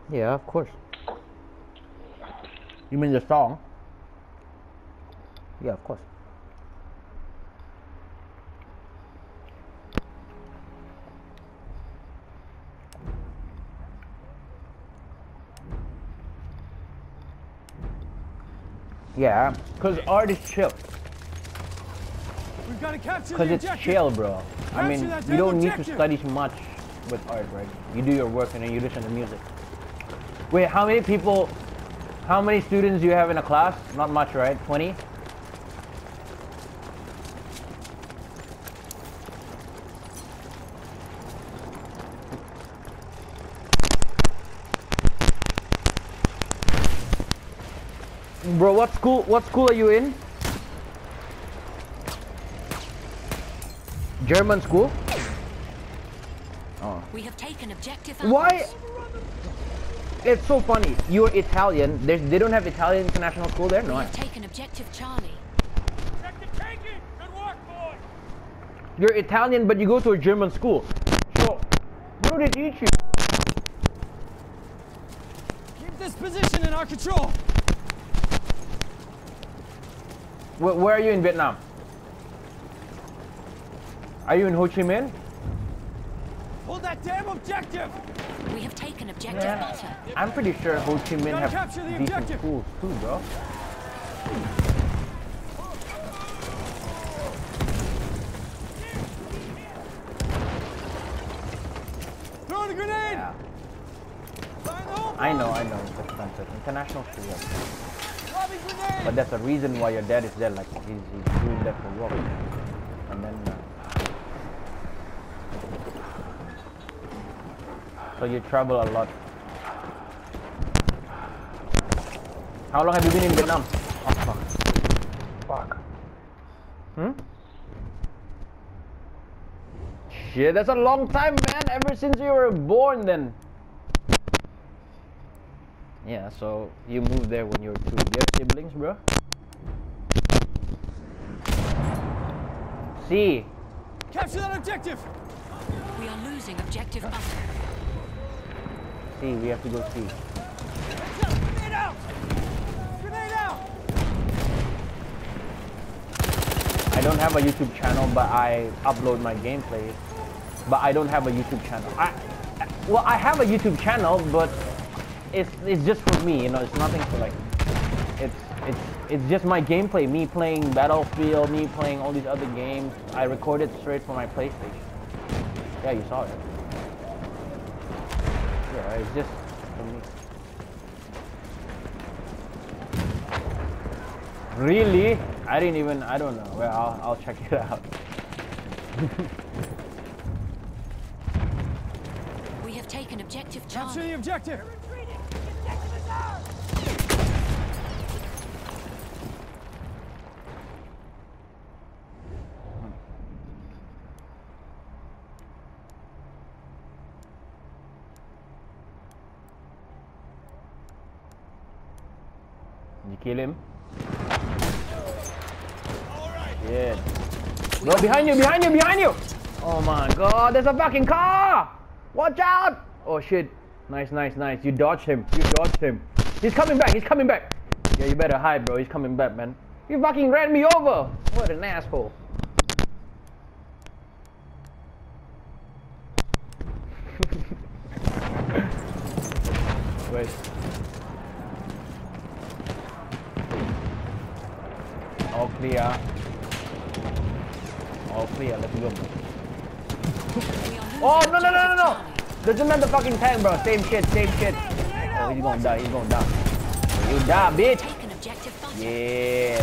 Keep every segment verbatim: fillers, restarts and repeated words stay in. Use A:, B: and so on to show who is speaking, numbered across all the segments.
A: Yeah, of course. You mean the song? Yeah, of course. Yeah, because art is chill.
B: We've got to capture
A: Because
B: the
A: it's
B: objective.
A: chill, bro. I mean,
B: Capture that
A: you don't
B: damn
A: need to
B: objective.
A: study much with art, right? You do your work and then you listen to music. Wait, how many people, how many students do you have in a class? Not much, right? twenty? Bro, what school, what school are you in? German school? Oh.
C: We have taken objective.
A: Why? It's so funny. You're Italian. There's, they don't have Italian international school there? No.
C: We have taken objective Charlie.
B: Objective taken. Good work, boy.
A: You're Italian, but you go to a German school. So, who did teach you?
B: Keep this position in our control.
A: Where, where are you in Vietnam? Are you in Ho Chi Minh?
B: Hold that damn objective.
C: We have taken objective
A: Yeah.
C: butter.
A: I'm pretty sure Ho Chi Minh
B: Gotta
A: have
B: capture the
A: decent
B: objective.
A: schools too, bro.
B: Throw the grenade.
A: Yeah.
B: Find the hole.
A: I know, I know. It's expensive. International school. Yeah.
B: Lobbing grenade.
A: But that's the reason why your dad is there. Like, he's, he's doing that for work. And then... Uh, so you travel a lot. How long have you been in Vietnam? Oh, fuck. Fuck. Hmm? Shit, that's a long time, man. Ever since you were born, then. Yeah, so you moved there when you were two. Do you have siblings, bro? See.
B: Capture that objective.
C: We are losing objective butter.
A: See, we have to go see.
B: Grenade out. Grenade out.
A: I don't have a YouTube channel, but I upload my gameplay. But I don't have a YouTube channel. I, I well, I have a YouTube channel, but it's it's just for me. You know, it's nothing for like. It's it's it's just my gameplay. Me playing Battlefield, me playing all these other games. I record it straight from my PlayStation. Yeah, you saw it. Yeah, it's just for me. Really? I didn't even. I don't know. Well, I'll I'll check it out.
C: We have taken objective
B: Capture
C: Charlie.
B: the objective.
A: You kill him? Yeah. Bro, behind you, behind you, behind you! Oh my god, there's a fucking car! Watch out! Oh shit. Nice, nice, nice. You dodged him. You dodged him. He's coming back, he's coming back. Yeah, you better hide, bro. He's coming back, man. You fucking ran me over! What an asshole. Wait. All clear. All clear, let's go. Oh, no, no, no, no, no! There's another fucking tank, bro. Same shit, same shit. Oh, he's gonna die, he's gonna die. You die, bitch!
C: Taken objective butter.
A: Yeah.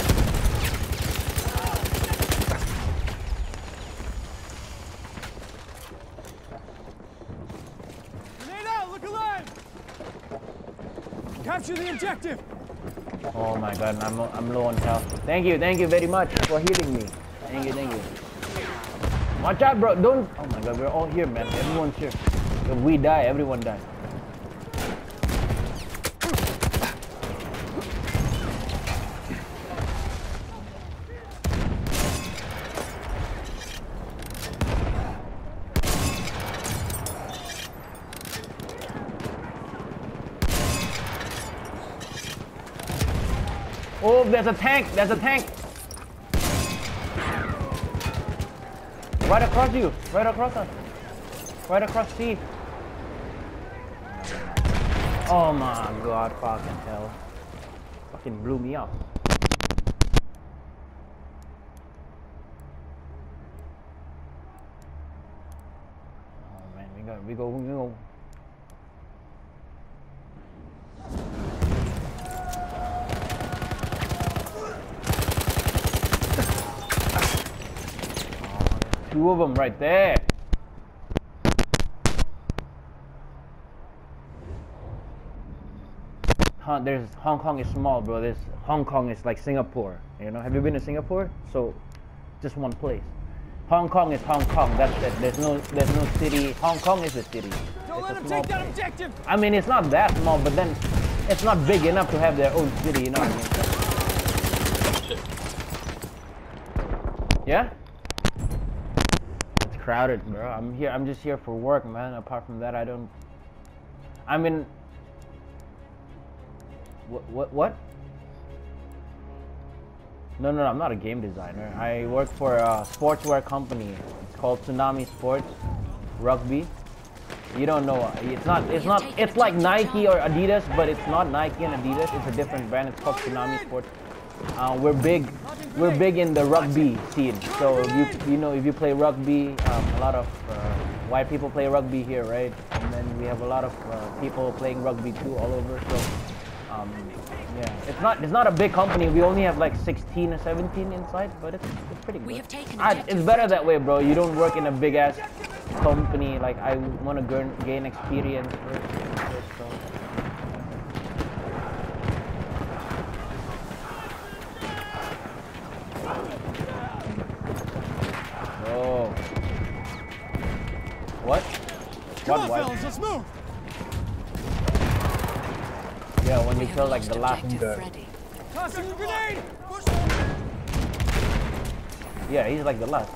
B: Grenade out. Look alive. Capture the objective.
A: Oh my god, I'm, I'm low on health. Thank you, thank you very much for healing me. Thank you, thank you. Watch out, bro. Don't. Oh my god, we're all here, man. Everyone's here. If we die, everyone dies. Oh, there's a tank. There's a tank. Right across you. Right across us. Right across Steve. Oh my god, fucking hell. Fucking blew me up. Oh man, we got, we go, we go. Two of them right there. Huh, there's Hong Kong is small, bro. This Hong Kong is like Singapore. You know, have you been to Singapore? So, just one place. Hong Kong is Hong Kong. That's it. There's no, there's no city. Hong Kong is a city.
B: Don't
A: It's
B: let
A: a
B: him
A: small
B: take that
A: place.
B: objective.
A: I mean, it's not that small, but then it's not big enough to have their own city. You know what I mean? Yeah. It's crowded, bro. I'm here. I'm just here for work, man. Apart from that, I don't. I mean. What, what, what? No, no, no, I'm not a game designer. I work for a sportswear company. It's called Tsunami Sports Rugby. You don't know. It's not, it's not, it's like Nike or Adidas, but it's not Nike and Adidas. It's a different brand. It's called Tsunami Sports. Uh, we're big, we're big in the rugby scene. So if you, you know, if you play rugby, um, a lot of uh, white people play rugby here, right? And then we have a lot of uh, people playing rugby too all over. So. Um, yeah, it's not it's not a big company. We only have like sixteen or seventeen inside, but it's, it's pretty good.
C: We have taken
A: I,
C: objective
A: it's better
C: Freddy.
A: that way, bro. You don't work in a big ass company. Like I want to gain gain experience first. first so. Oh. What?
B: Come
A: What?
B: on,
A: What?
B: fellas, let's move.
A: Yeah, when
C: We
A: you
C: have
A: kill like
C: lost
A: the last
C: objective
A: guy.
C: Freddy.
B: Tossing a grenade.
A: Yeah, he's like the last.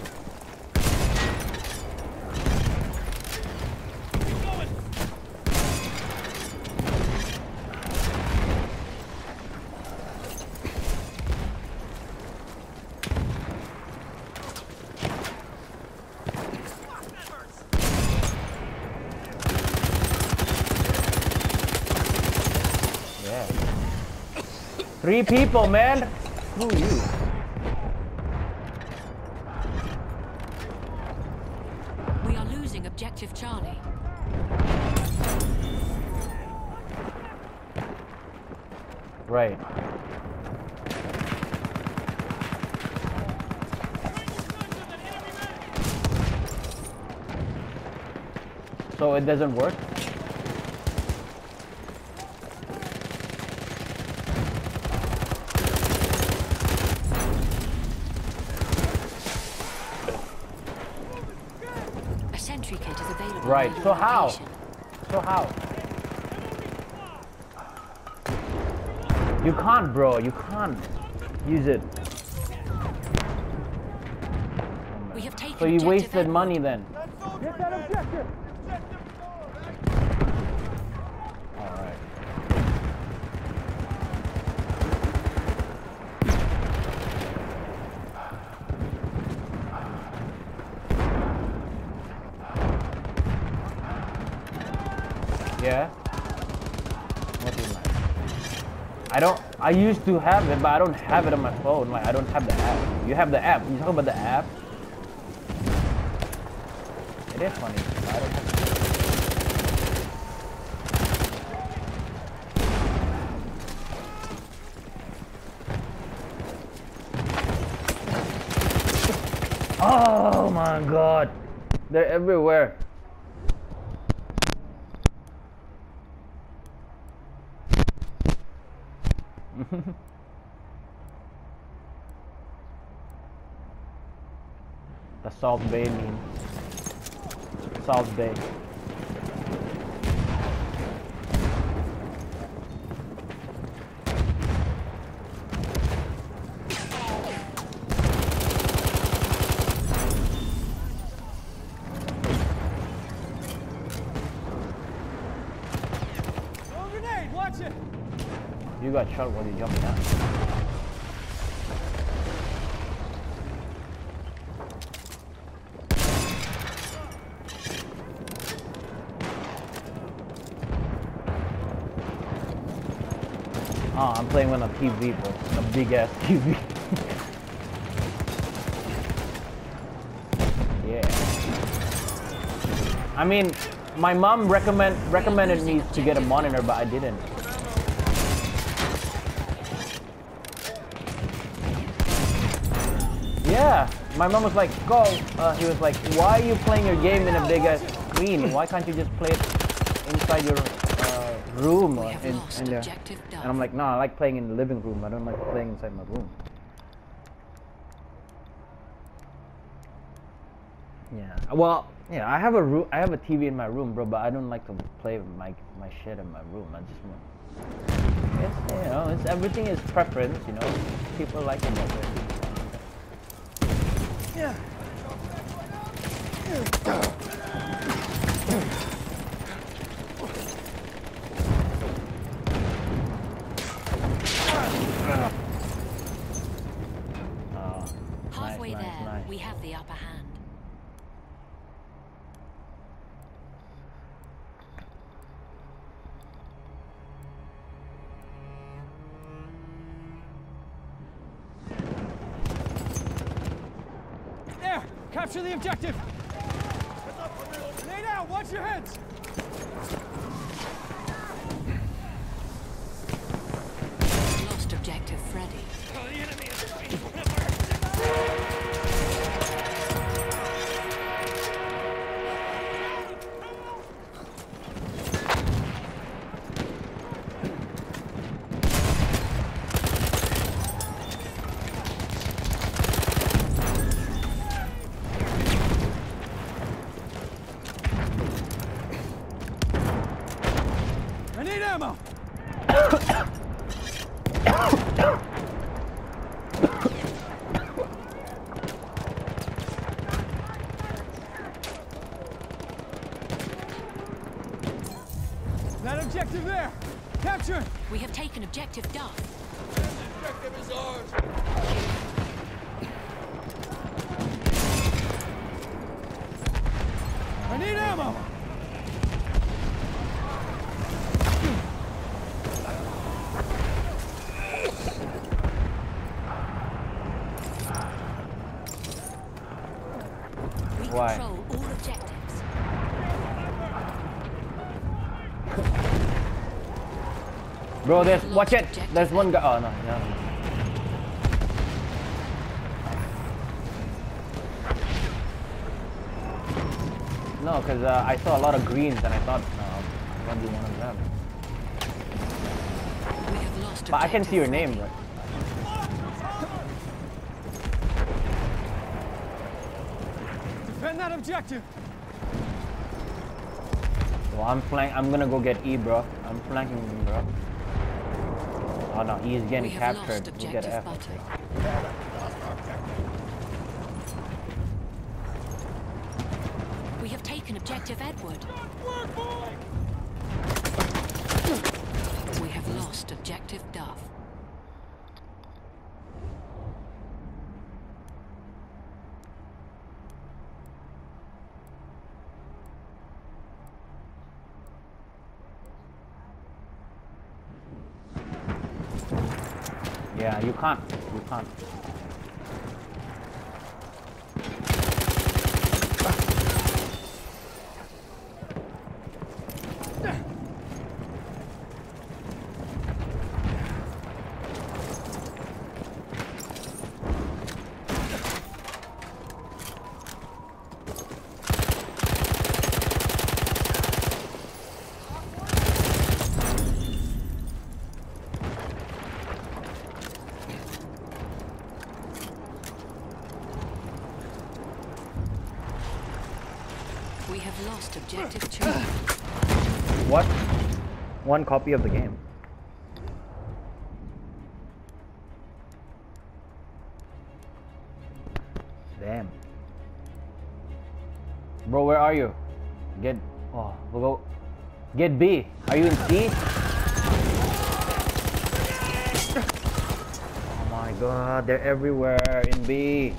A: Yeah. Three people, man. Screw you.
C: We are losing objective Charlie.
A: Right. So it doesn't work?
C: A sentry kit is available.
A: Right.
C: near
A: So
C: your
A: how?
C: location.
A: So how? You can't, bro. You can't use it.
C: We have taken
A: So you
C: objective
A: wasted
C: Edward.
A: money then.
B: Get that objective.
A: Alright. Yeah? What do you like? I don't, I used to have it, but I don't have it on my phone. Like, I don't have the app. You have the app. You talk about the app? It is funny. but I don't have Oh my god. They're everywhere. The Salt Bay meme. Salt Bay.
B: Throw a grenade. Watch it.
A: You got shot while you jumping down. Oh, I'm playing on a T V, bro. A big ass T V. Yeah. I mean, my mom recommend recommended me to get a monitor, but I didn't. Yeah, my mom was like, go. Uh, he was like, why are you playing your game in a big ass screen? Why can't you just play it inside your uh, room or in, in there? And I'm like, no, I like playing in the living room. I don't like playing inside my room. Yeah. Well, yeah, I have a room. I have a T V in my room, bro. But I don't like to play my my shit in my room. I just want. It's, you know, it's everything is preference. You know, people like it that way. Yeah.
C: Halfway nice, there, nice, nice. We have the upper hand.
B: There! Capture the objective! Lay down! Watch your heads!
C: Lost objective Freddy.
B: Oh, the enemy is I need ammo! That objective there! Capture!
C: We have taken objective Duff.
B: The objective is ours! I need ammo!
A: Why?
C: Control all objectives.
A: Bro, there's watch it. There's one guy. Oh no, no. No, because uh, I saw a lot of greens and I thought uh, I'm gonna be one of them.
C: We have lost
A: but I can see your name, right?
B: Defend that objective!
A: Well, I'm flank. I'm gonna go get E, bro. I'm flanking him, bro. Oh no, E is getting captured. We'll get F.
C: We have taken objective Edward. We have lost objective Duff.
A: Yeah, you can't. You can't.
C: We have lost objective two.
A: What? One copy of the game. Damn. Bro, where are you? Get. Oh, we'll go. Get B. Are you in C? Oh my god, they're everywhere in B.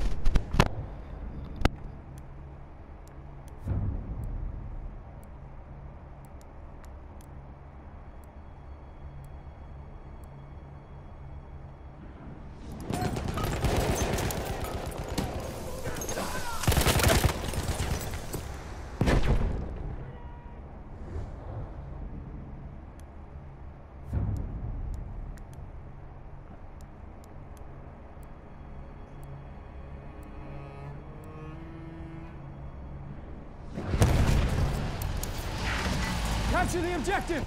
B: Capture the objective!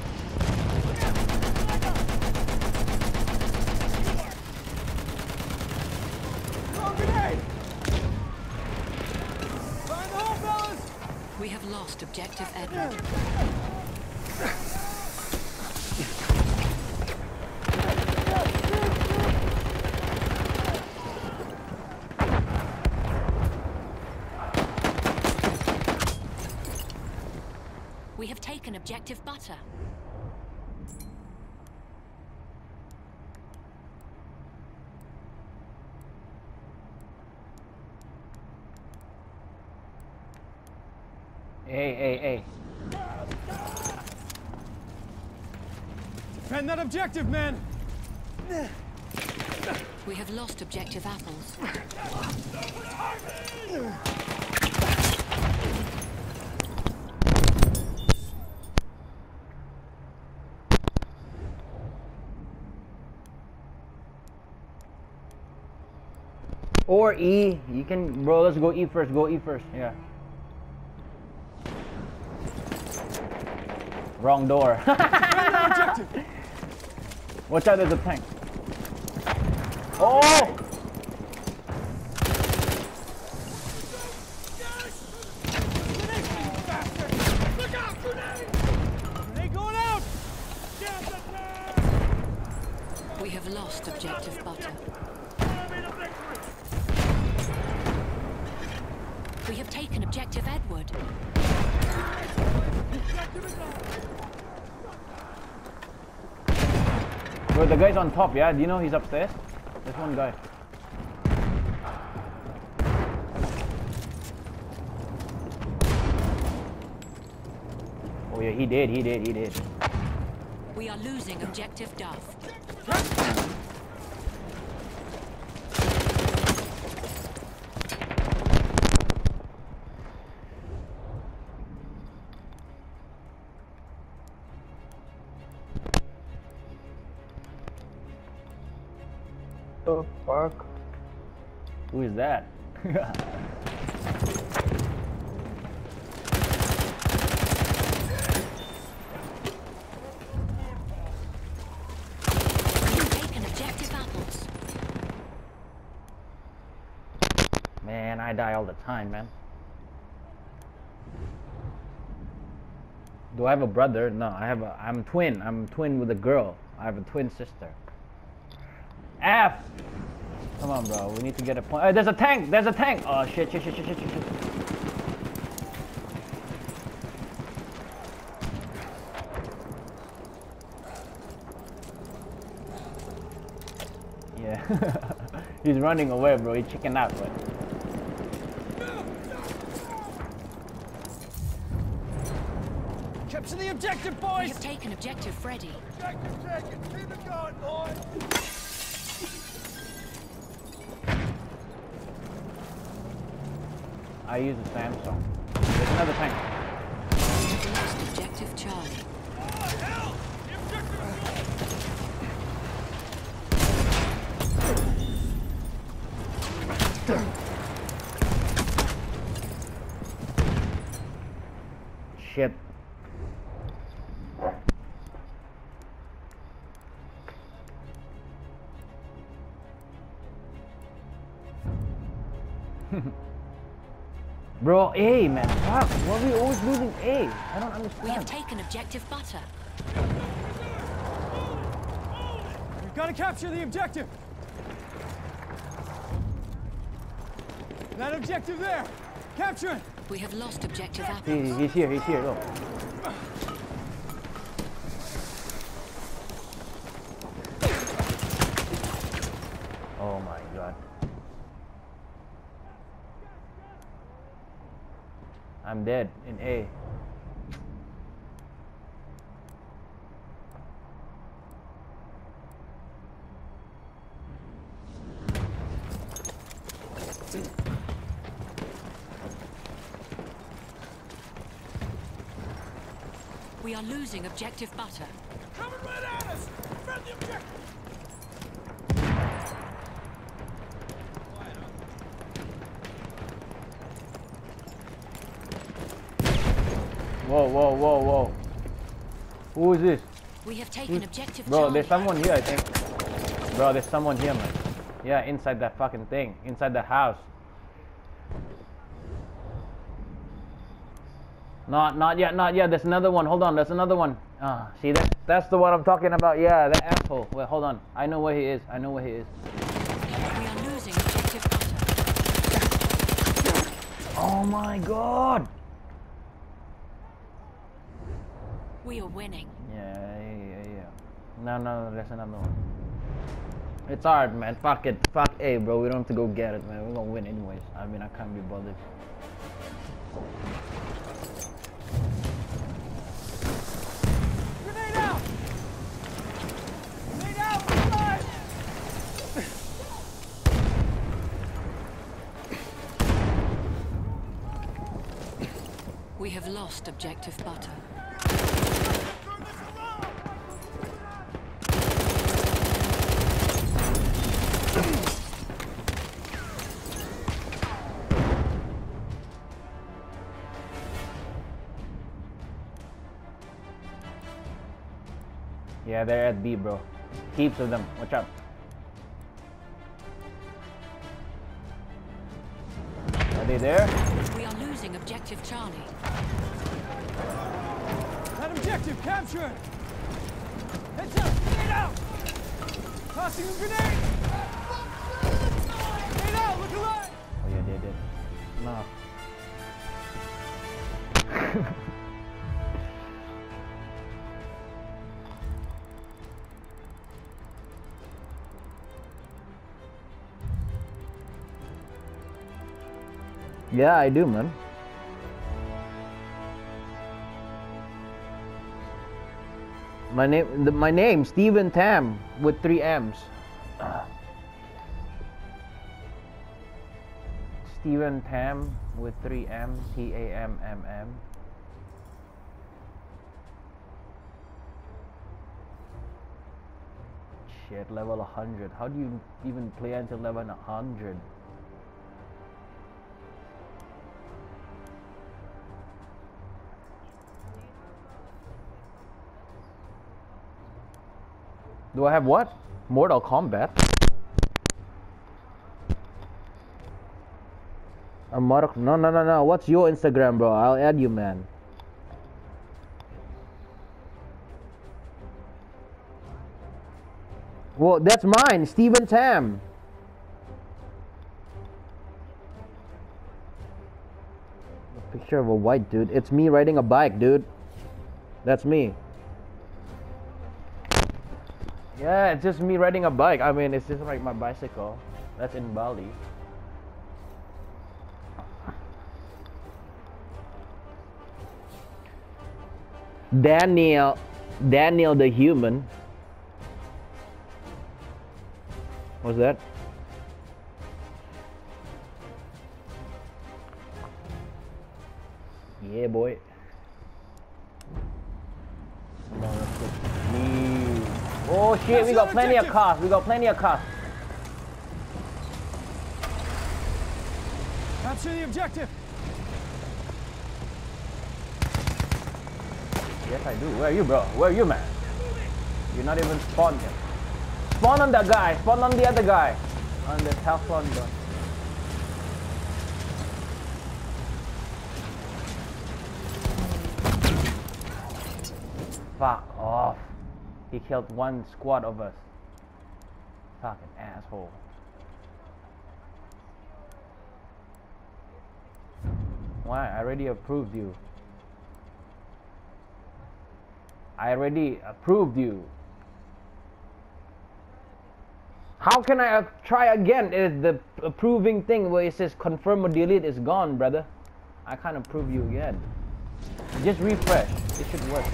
B: Throw a grenade! Find the hole, fellas!
C: We have lost objective Edward. We have taken objective Butter.
A: Hey, hey, hey.
B: Defend that objective, man!
C: We have lost objective Apples.
A: Or E. You can, bro, let's go E first. Go E first. Yeah. Wrong door. Watch out, there's a tank. Oh!
B: Grenade going out!
C: We have lost objective Butter. We have taken objective Edward.
A: Bro, the guy's on top, yeah? Do you know he's upstairs? There's one guy. Oh yeah, he did, he did, he did.
C: We are losing objective Dove.
A: The fuck? Who is that?
C: Taken objective Apples.
A: Man, I die all the time, man. Do I have a brother? No, I have a. I'm twin. I'm twin with a girl. I have a twin sister. F! Come on, bro. We need to get a point. Uh, there's a tank! There's a tank! Oh, shit, shit, shit, shit, shit, shit. Yeah. He's running away, bro. He's chicken out, bro.
B: Capture the objective,
C: We
B: boys!
C: have taken objective Freddy.
B: Objective taken! Keep it going, boys!
A: I use a Samsung. There's another tank.
C: We have lost objective Charlie.
A: Shit. Bro, A, man. Fuck. Why are we always losing A? I don't understand.
C: We have taken objective Butter.
B: We've got to capture the objective! That objective there! Capture it!
C: We have lost objective
A: He,
C: Apples.
A: he's here, he's here, look. god. I'm dead in A.
C: We are losing objective butter.
B: Coming right at us! Defend the objective!
A: Whoa, whoa, whoa, whoa. Who is this?
C: We have taken objective
A: Bro,
C: Charlie.
A: there's someone here, I think. Bro, there's someone here, man. Yeah, inside that fucking thing. Inside the house. Not, not yet, not yet. There's another one. Hold on, there's another one. Ah, see that? That's the one I'm talking about. Yeah, that asshole. Wait, hold on. I know where he is. I know where he is.
C: We are losing objective butter.
A: Oh my god.
C: We are winning.
A: Yeah, yeah, yeah. No, no, there's another one. It's hard, man. Fuck it. Fuck A, bro. We don't have to go get it, man. We're gonna win anyways. I mean, I can't be bothered.
B: Grenade out! Grenade out! Fire!
C: We have lost objective butter.
A: Yeah, they're at B, bro. Heaps of them. Watch out. Are they there?
C: We are losing objective Charlie.
B: That objective, capture it! Heads up! Grenade out! Tossing a grenade! Grenade out! Look alive!
A: Oh yeah, they did. No. Yeah, I do, man. My name, the, my name, Steven Tam, with three M's. Steven Tam with three M, T A M M M. Shit, level one hundred. How do you even play until level one hundred? Do I have what? Mortal Kombat? A Mortal... No, no, no, no. What's your Instagram, bro? I'll add you, man. Well, that's mine. Steven Tam. A picture of a white dude. It's me riding a bike, dude. That's me. Yeah, it's just me riding a bike. I mean, it's just like my bicycle. That's in Bali. Daniel, Daniel the human. What's that? Yeah, boy. Come on, let's go. Oh shit, we got plenty of cars. We got plenty of cars.
B: Capture the objective!
A: Yes, I do. Where are you, bro? Where are you, man? You're not even spawned yet. Spawn on that guy. Spawn on the other guy. On the health one, bro. Fuck off. He killed one squad of us. Fucking asshole. Why? I already approved you. I already approved you. How can I uh, try again? It is the approving thing where it says confirm or delete is gone, brother. I can't approve you again. Just refresh. It should work.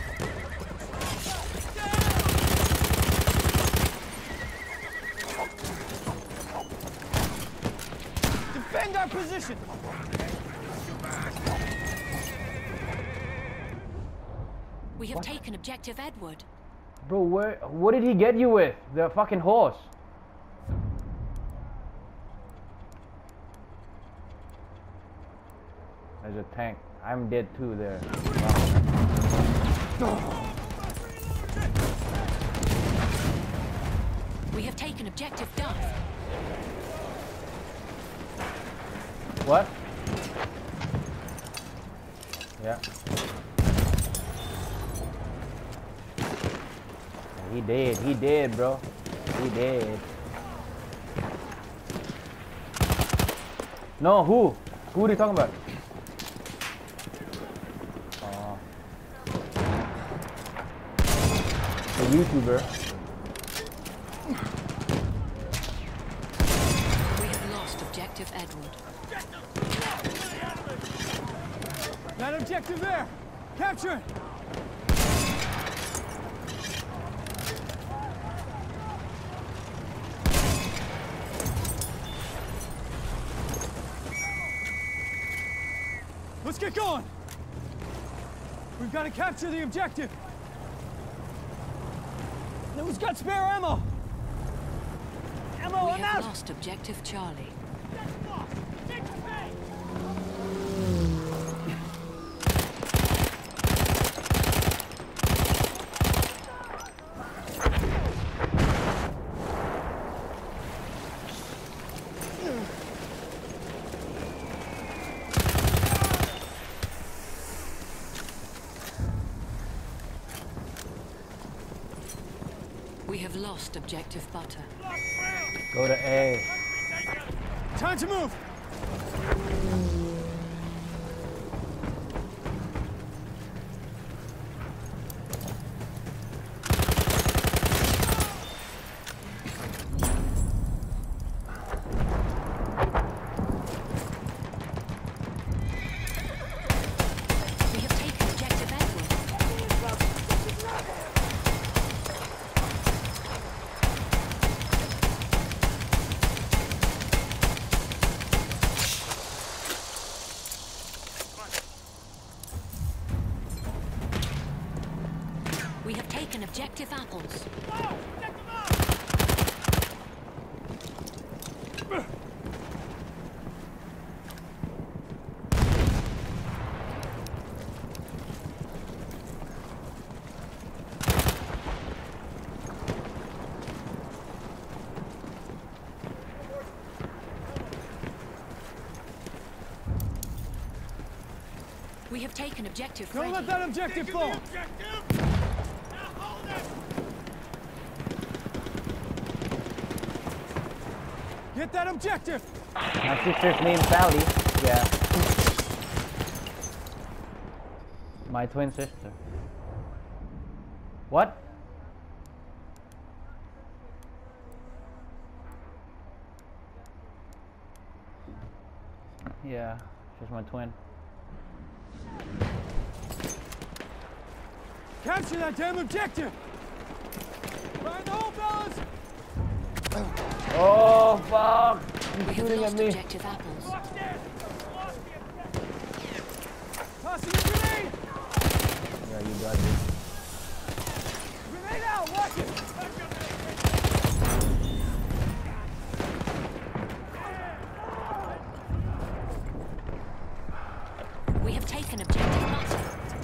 B: Defend our position.
C: We have taken objective Edward.
A: Bro, where, what did he get you with? The fucking horse. There's a tank. I'm dead too there. Wow.
C: We have taken objective Duff.
A: What? Yeah. He did. He did, bro. He did. No, who? Who are you talking about? Oh. The YouTuber.
C: We have lost objective Edward.
B: That objective there. Capture it. Let's get going! We've got to capture the objective! No one's got spare ammo! Ammo,
C: We
B: I'm
C: have
B: out!
C: lost objective Charlie. We have lost objective Butter.
A: Go to A.
B: Time to move!
C: We have taken objective Edward. We have taken objective Apples. We have taken objective
B: Don't let
C: Freddy.
B: that objective fall! Get that objective!
A: My sister's named Sally. Yeah. My twin sister. What? Yeah, she's my twin.
B: Capture that damn objective! Fire in the hole, fellas!
A: Oh fuck! He's
C: We have
A: shooting at
C: lost
A: me.
C: objective Apples.
B: Tossing a grenade!
A: Yeah, you got this.
B: Grenade out! Watch it!
C: We have taken objective Butter.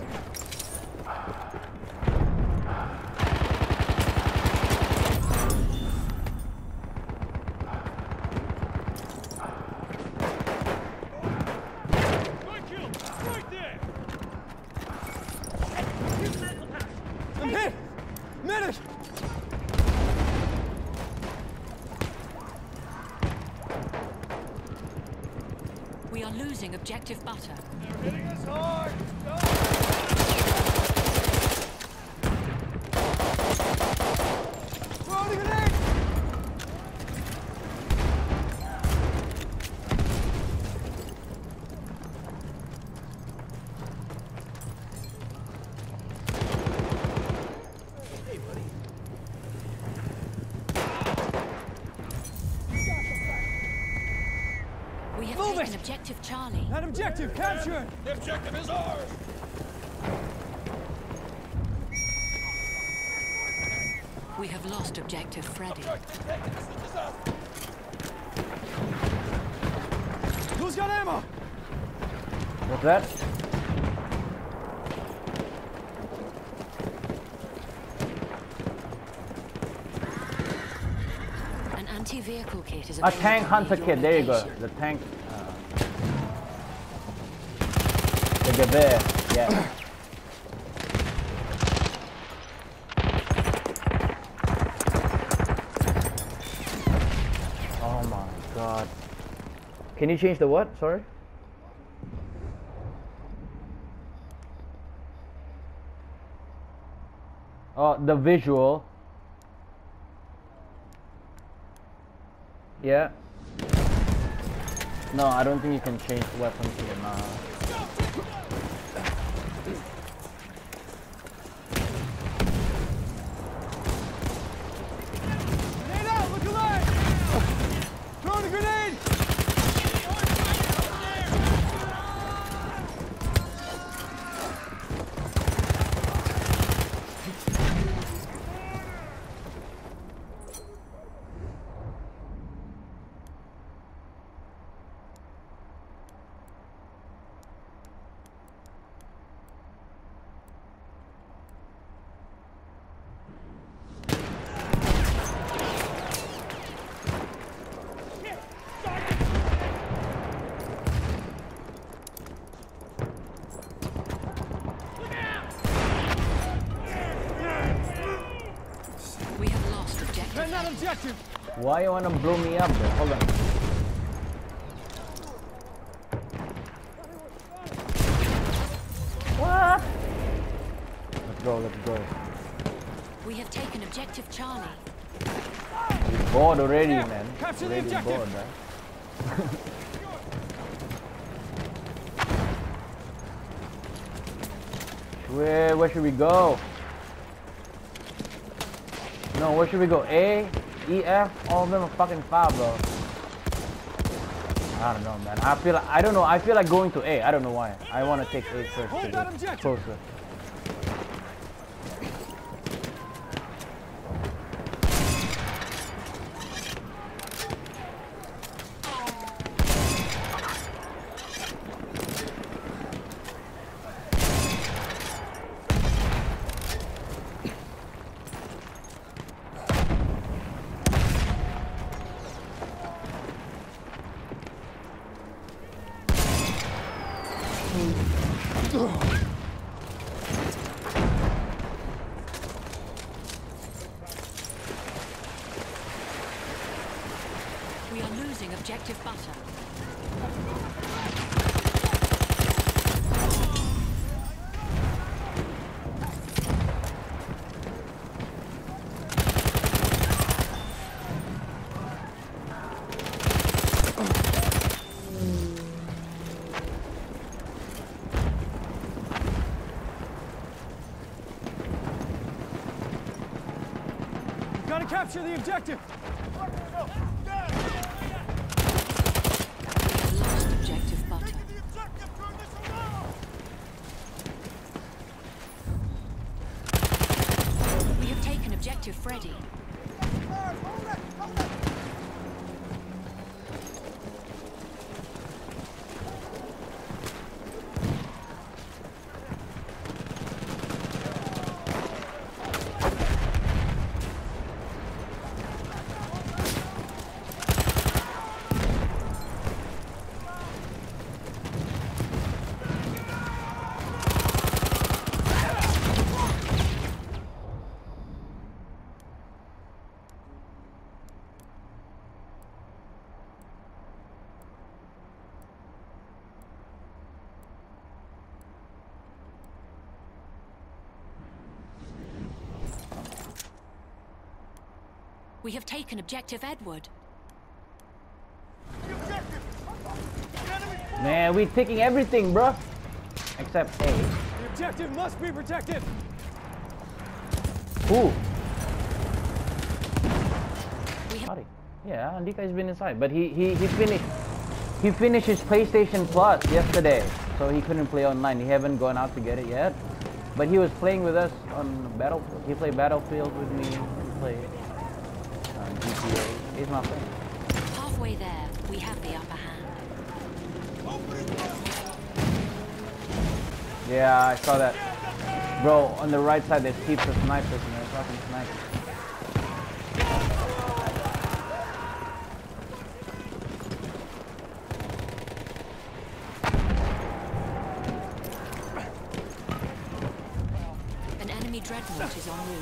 B: I'm hit! Medic!
C: We are losing objective Butter.
B: They're hitting us hard! Throwing a grenade!
C: taken objective Charlie.
B: That objective captured!
D: The objective is ours!
C: We have lost objective Freddy.
B: Who's got ammo?
A: What's that?
C: An anti-vehicle kit is
A: A
C: available
A: tank
C: near
A: hunter
C: your
A: kit. There you go.
C: location.
A: The tank. Uh, the Gewehr. Yeah. Oh my god. Can you change the what? Sorry. Oh, the visual. Yeah. No, I don't think you can change the weapons here now.
B: Grenade out! Look alive! Throwing a grenade!
C: We have lost objective.
B: Defend that objective!
A: Why you wanna blow me up there? Hold on. What? Let's go, let's go.
C: We have taken objective Charlie.
A: You're bored already,
B: Yeah,
A: man.
B: capture the
A: Already
B: objective.
A: bored, right? Where, where should we go? No, where should we go? A, E, F, all of them are fucking far, bro. I don't know, man. I feel like, I don't know. I feel like going to A. I don't know why. I want to take A first.
B: Hold
A: to
B: that
A: get
B: objective.
A: closer.
C: We are losing objective butter.
B: Gotta capture the objective!
C: We have lost objective butter. We have taken objective Freddy. We have taken objective Edward.
A: Man, we taking everything, bro. Except A.
B: The objective must be protected!
A: Who?
C: We have
A: Sorry. Yeah, Andika has been inside, but he he he finished. He finished his PlayStation Plus yesterday, so he couldn't play online. He haven't gone out to get it yet, but he was playing with us on Battlefield. He played Battlefield with me. He played uh, G T A. He's my friend.
C: Halfway there, we have the upper hand.
A: Yeah, I saw that. Bro, on the right side there's heaps of snipers and they're fucking snipers.
C: An enemy dreadnought is en route.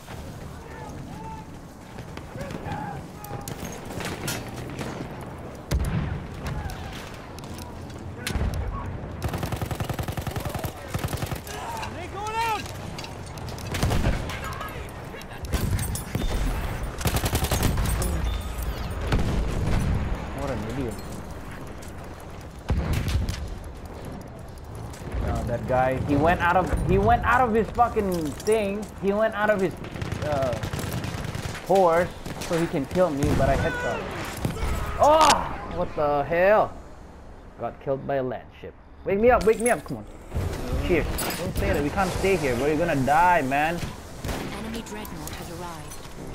A: That guy, he went out of he went out of his fucking thing. He went out of his uh, horse so he can kill me, but I headshot him. Oh, what the hell? Got killed by a land ship. Wake me up, wake me up, come on. Cheers. Don't say that. We can't stay here, bro. You're gonna die, man.
C: Enemy dreadnought has arrived.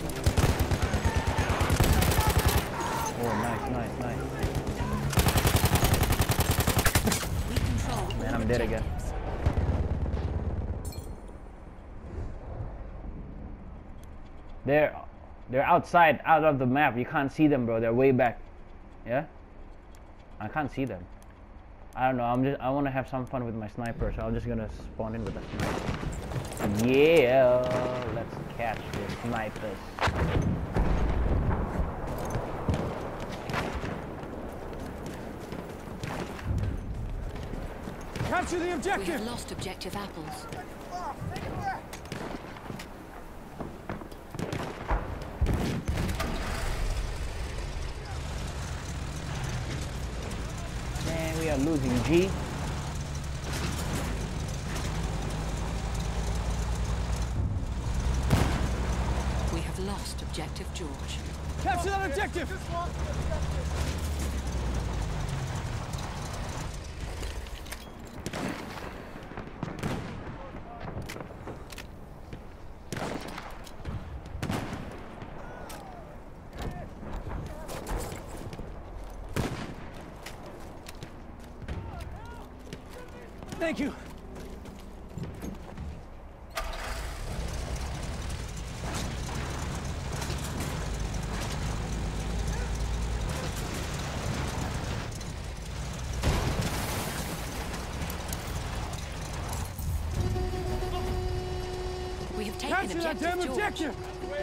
A: Oh, nice, nice, nice.
C: We control
A: Man,
C: all
A: I'm dead again.
C: objectives.
A: They're they're outside, out of the map. You can't see them, bro. They're way back. Yeah? I can't see them. I don't know. I'm just I want to have some fun with my sniper, so I'm just gonna spawn in with a sniper. Yeah, let's catch the snipers.
B: Capture the
C: We
B: objective!
C: have lost objective apples.
A: Man, we are losing G.
C: We have lost objective George.
B: Capture that objective! Thank you.
C: We have taken
B: Capture that damn
C: objective George.
B: objective!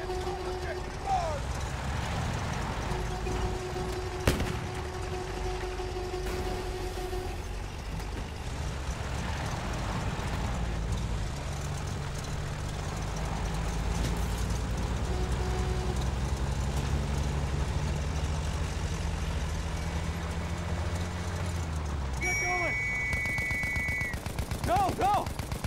B: Get going! Go, go!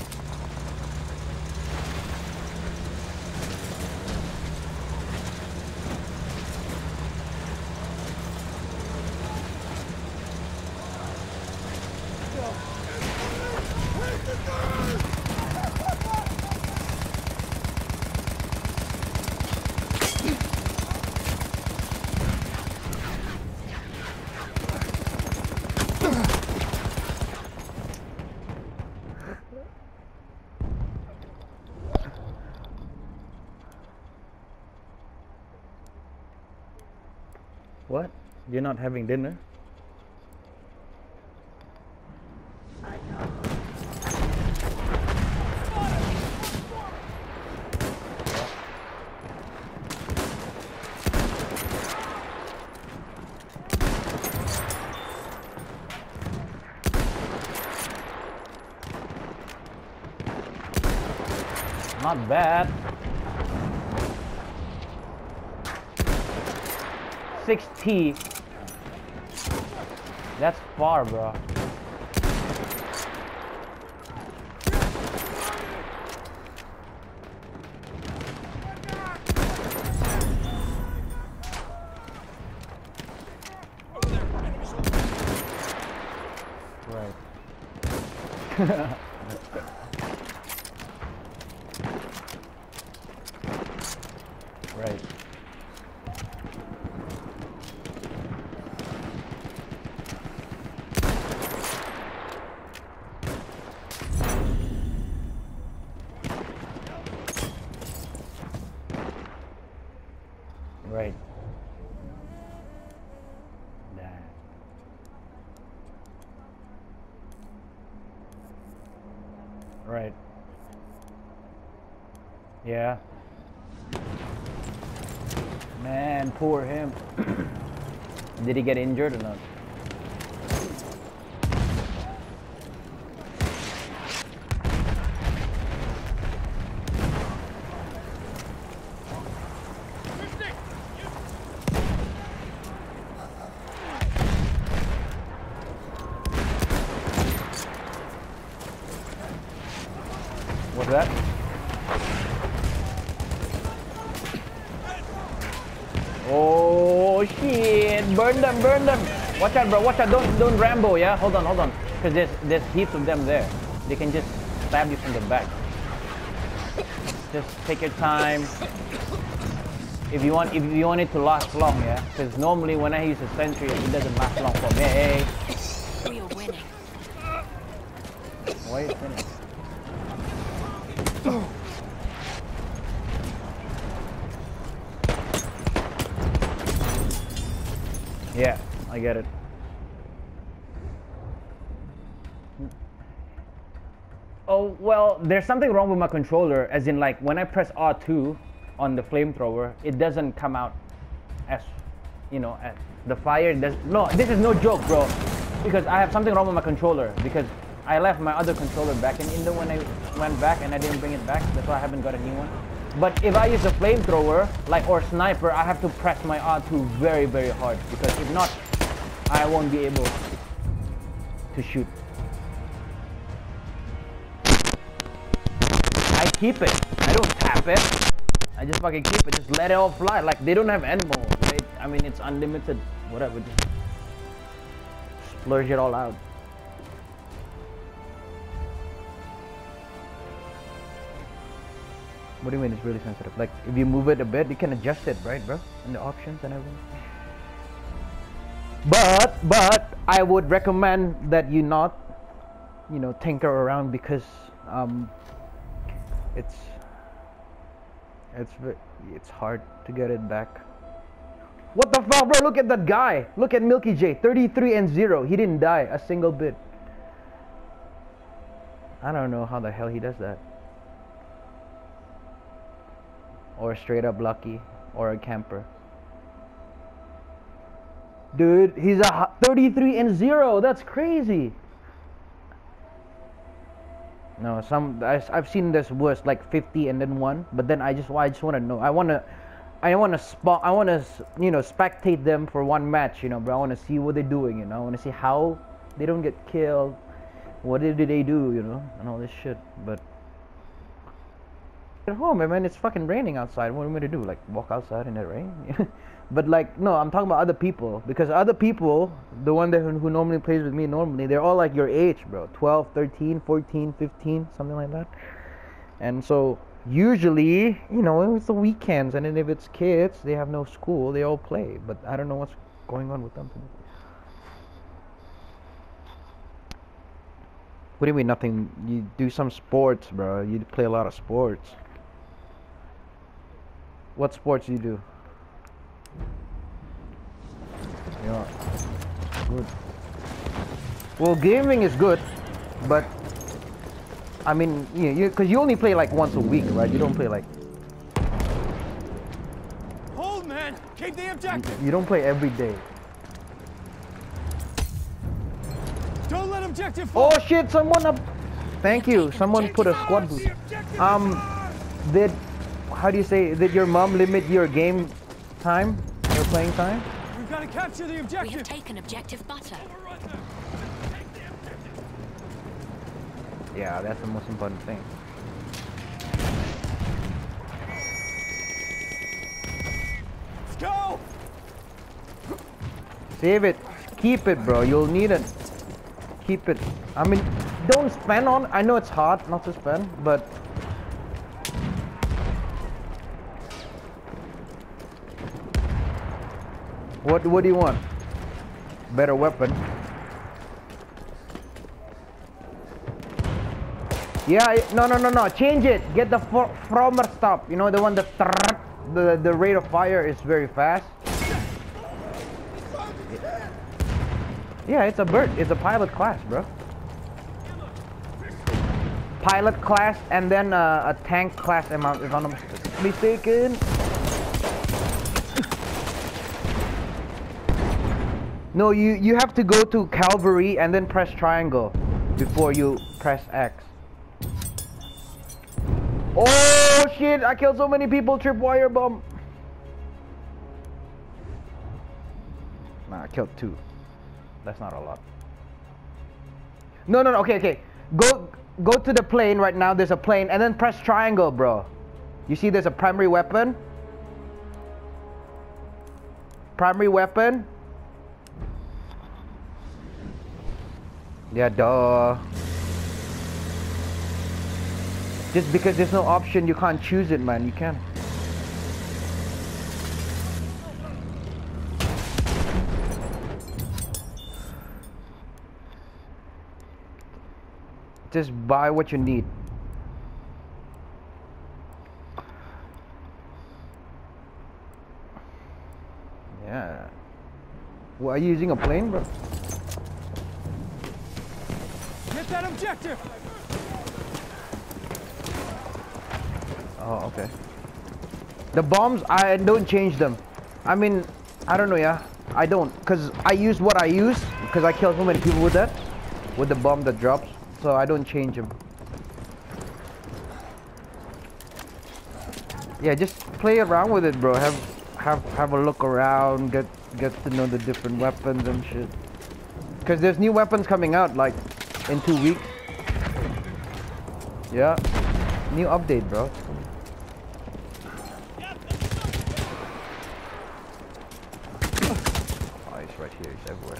A: What? You're not having dinner? Not bad. sixty. That's far, bro. Right. Right. Damn. Right. Yeah. Man, poor him. Did he get injured or not? What's that? Oh shit! Burn them, burn them! Watch out, bro! Watch out! Don't, don't Rambo, yeah? Hold on, hold on. Because there's, there's heaps of them there. They can just stab you from the back. Just take your time. If you want, if you want it to last long, yeah? Because normally when I use a sentry, it doesn't last long for me.
C: We are winning.
A: Why are you finished? Yeah, I get it. Oh, well, there's something wrong with my controller, as in like when I press R two on the flamethrower, it doesn't come out as, you know, as the fire does. No, this is no joke, bro, because I have something wrong with my controller, because I left my other controller back in Indo when I went back and I didn't bring it back. That's why I haven't got a new one. But if I use a flamethrower, like, or sniper, I have to press my R two very, very hard, because if not, I won't be able to shoot. I keep it. I don't tap it. I just fucking keep it. Just let it all fly. Like, they don't have ammo, right? I mean, it's unlimited. Whatever. Just splurge it all out. What do you mean it's really sensitive? Like, if you move it a bit, you can adjust it, right, bro? In the options and everything. But, but, I would recommend that you not, you know, tinker around, because um, it's, it's, it's hard to get it back. What the fuck, bro? Look at that guy. Look at Milky J, thirty-three and zero. He didn't die a single bit. I don't know how the hell he does that. Or straight up lucky, or a camper. Dude, he's a thirty-three and zero. That's crazy. No, some I, I've seen this worse, like fifty and then one. But then I just I just want to know. I want to, I want to spot. I want to, you know, spectate them for one match. You know, bro. I want to see what they're doing. You know, I want to see how they don't get killed. What did they do? You know, and all this shit. But at home, I mean, it's fucking raining outside. What am I gonna do? Like, walk outside in the rain? But like, no, I'm talking about other people, because other people, the one that who, who normally plays with me normally, they're all like your age, bro. twelve, thirteen, fourteen, fifteen, something like that. And so usually, you know, it's the weekends, and then if it's kids, they have no school, they all play. But I don't know what's going on with them today. What do you mean nothing? You do some sports, bro. You play a lot of sports. What sports do you do? Yeah, good. Well, gaming is good, but I mean, you, you, cause you only play like once a week, right? You don't play like.
B: Hold, man! Keep the objective!
A: You, you don't play every day.
B: Don't let objective fall!
A: Oh shit! Someone up. Thank you. Someone put a squad boost. Um, did how do you say? Did your mom limit your game time? Your playing time?
B: We've got to capture the
C: We
B: objective!
C: have taken objective butter.
A: Yeah, that's the most important thing.
B: Let's go!
A: Save it. Keep it, bro. You'll need it. Keep it. I mean, don't spend on. I know it's hard not to spend, but what what do you want? Better weapon. Yeah, I- no, no, no, no. Change it. Get the fr Fromer stop. You know the one that the the rate of fire is very fast. Yeah, it's a bird. It's a pilot class, bro. Pilot class and then uh, a tank class. Am I, if I'm not mistaken? No, you you have to go to Cavalry and then press triangle before you press X. Oh shit! I killed so many people. Tripwire bomb. Nah, I killed two. That's not a lot. No, no, no. Okay, okay. Go, go to the plane right now. There's a plane, and then press triangle, bro. You see, there's a primary weapon. Primary weapon. Yeah, duh. Just because there's no option, you can't choose it, man. You can't. Just buy what you need. Yeah. Well, are you using a plane, bro?
B: Get that objective!
A: Oh, okay. The bombs, I don't change them. I mean, I don't know, yeah. I don't, because I use what I use, because I kill so many people with that, with the bomb that drops. So I don't change them. Yeah, just play around with it, bro. Have have have a look around, get get to know the different weapons and shit. Cause there's new weapons coming out like in two weeks. Yeah, new update, bro. Oh, he's right here. He's everywhere.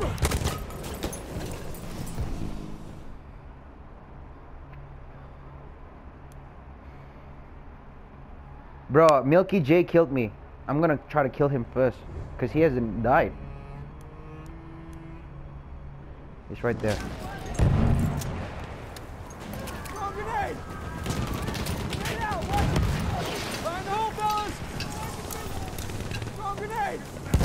A: Bro, Milky J killed me. I'm gonna try to kill him first, cause he hasn't died. He's right there.
B: Throw a grenade! Grenade out! Watch it! Find the hole, fellas! Throw a grenade!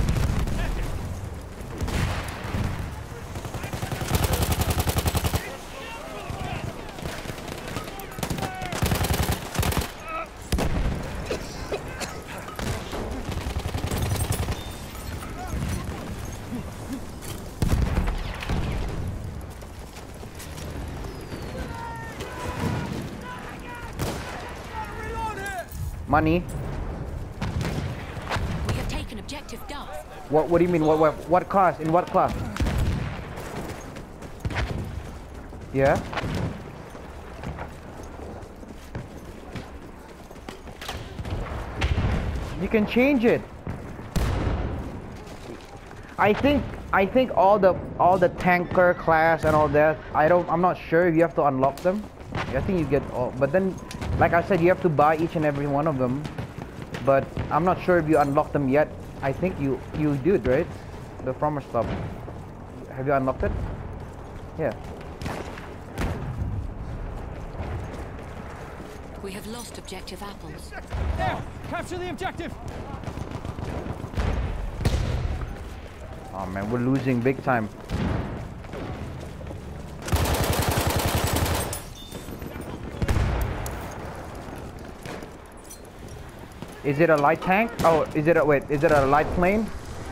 A: Money.
C: We have taken objective Duff.
A: What? What do you mean? What? What? What class? In what class? Yeah. You can change it. I think. I think all the all the tanker class and all that. I don't. I'm not sure if you have to unlock them. I think you get all. But then, like I said, you have to buy each and every one of them. But I'm not sure if you unlock them yet. I think you you did, right? The Fromer stuff. Have you unlocked it? Yeah.
C: We have lost objective apples.
B: There! Capture the objective!
A: Oh man, we're losing big time. Is it a light tank? Oh, is it a wait? Is it a light plane?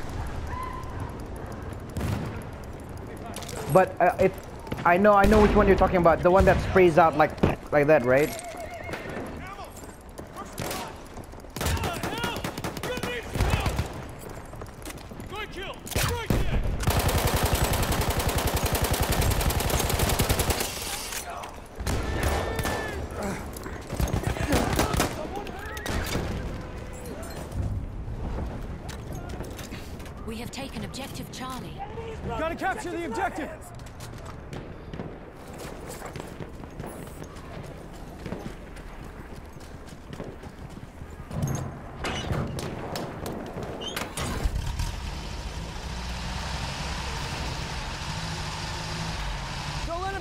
A: But uh, it, I know, I know which one you're talking about. The one that sprays out like, like that, right?
C: We have taken objective Charlie.
B: Gotta capture the objective!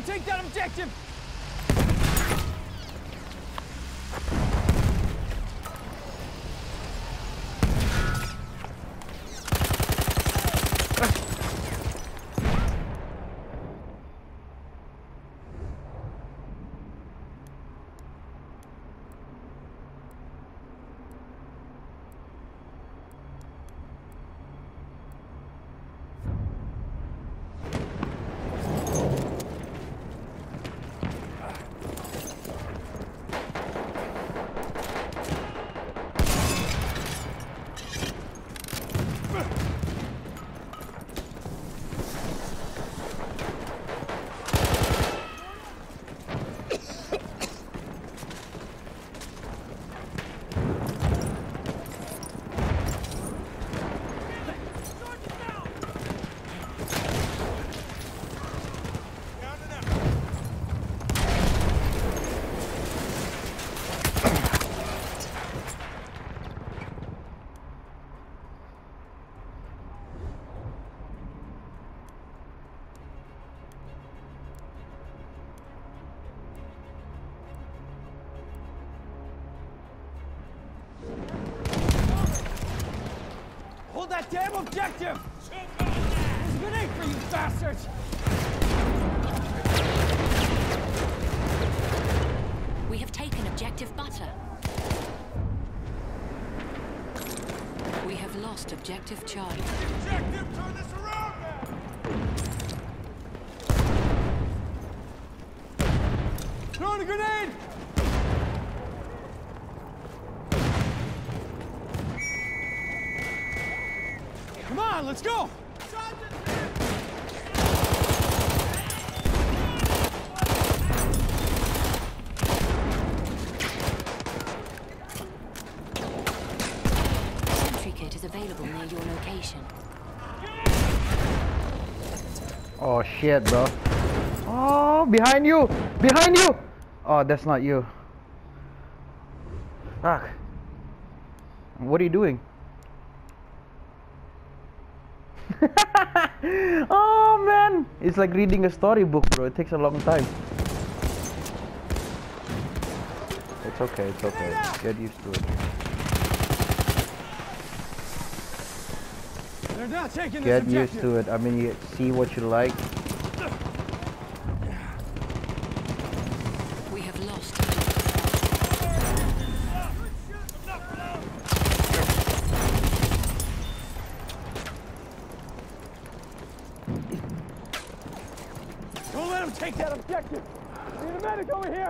B: take that objective! Hold that damn objective! There's a grenade for you bastards!
C: We have taken objective butter. We have lost objective Charlie.
B: Objective, turn this around now! Throwing a grenade! Come on, let's go!
C: Sentry kit is available near your location.
D: Oh shit, bro. Oh, behind you! Behind you! Oh, that's not you. Fuck. What are you doing? Oh man, it's like reading a storybook, bro. It takes a long time. It's okay, it's okay. Get used to it.
B: They're not taking this
D: Get
B: objective.
D: used to it. I mean, you see what you like.
C: We have lost.
B: Don't let him take that objective! Need a medic over here!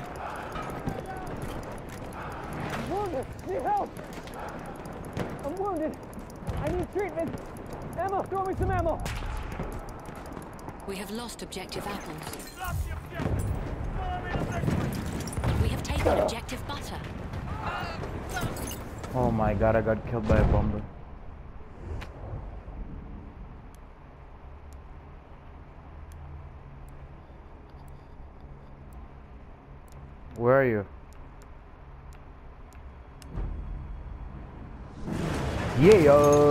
B: I'm wounded! Need help! I'm wounded! I need treatment! Ammo! Throw me some ammo!
C: We have lost objective apples. We have taken objective butter.
D: Oh my god, I got killed by a bomber. Where are you? Yeah.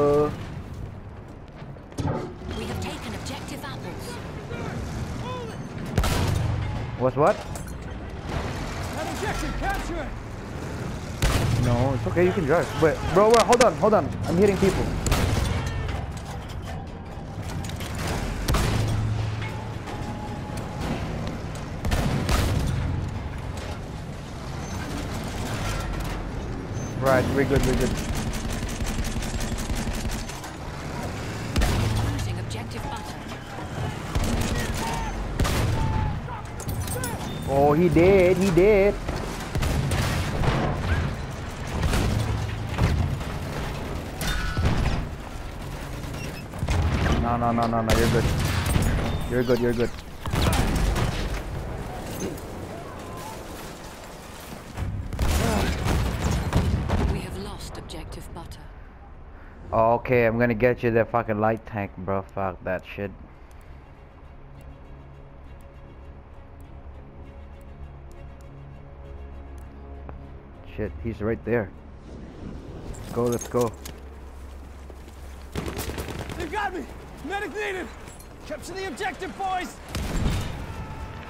C: We have taken objective apples.
D: What's what?
B: That objective, capture it!
D: No, it's okay, you can drive. Wait, bro, bro, hold on, hold on. I'm hitting people. Right, we're good, we're good.
C: Losing objective butter.
D: Oh, he did, he did. No, no, no, no, no, you're good. You're good, you're good.
C: We have lost objective butter.
D: Okay, I'm gonna get you the fucking light tank, bro. Fuck that shit. Shit, he's right there. Let's go, let's go.
B: They got me! Medic needed! Capture the objective, boys!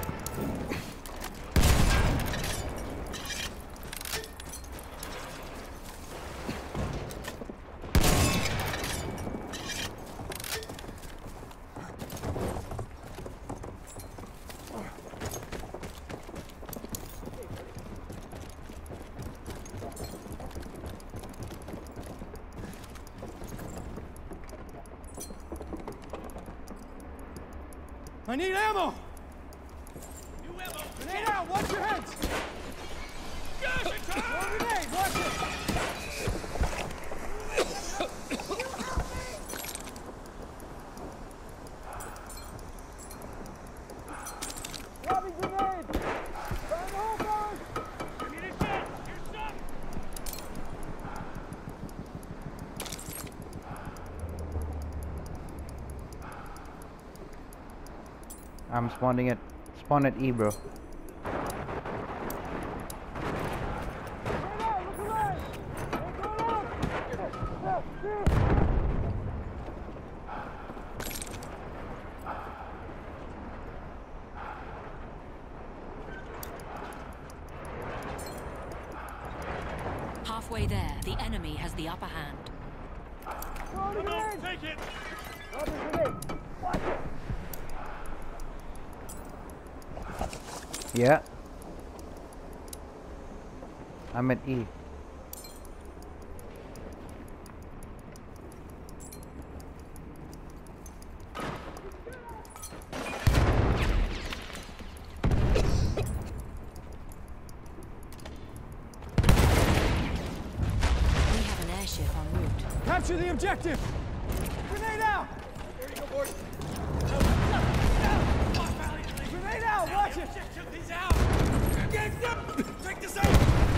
B: I need ammo! New ammo! Grenade out! Watch your heads! Throw a grenade! Watch it! Lobbing grenade! Fire in the hole, fellas! Ammunition! You're stuck!
D: I'm spawning at spawn at E, bro.
C: Halfway there, the enemy has the upper hand.
B: Come on, take it! Lobbing grenade! Watch it!
D: Yeah. I'm at E.
C: We have an airship en route.
B: Capture the objective! Grenade out! There you go, boys. Grenade out! Watch it! Check these out! Get up! Check this out!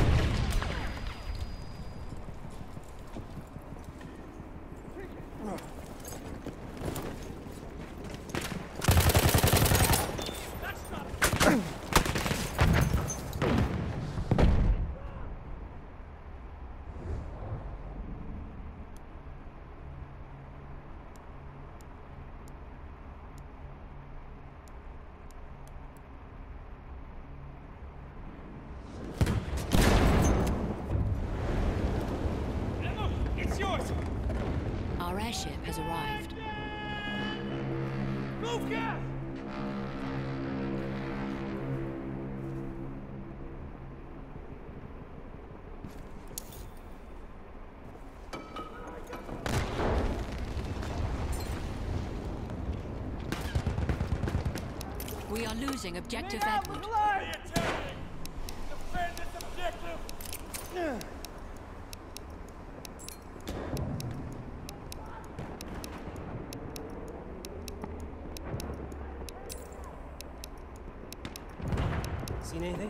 B: It's yours!
C: Our airship has arrived.
B: Move gas!
C: We are losing objective
B: Grenade out!
C: Edward.
B: Look alive! Defend this objective! Seen anything?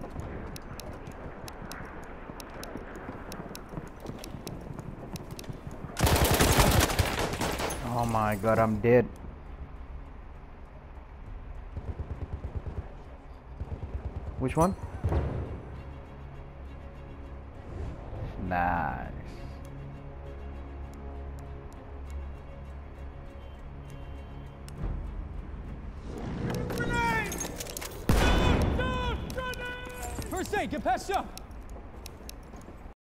D: Oh my god, I'm dead. Which one? Nice.
B: Grenade! Down! Down! Grenade! First aid, get patched up!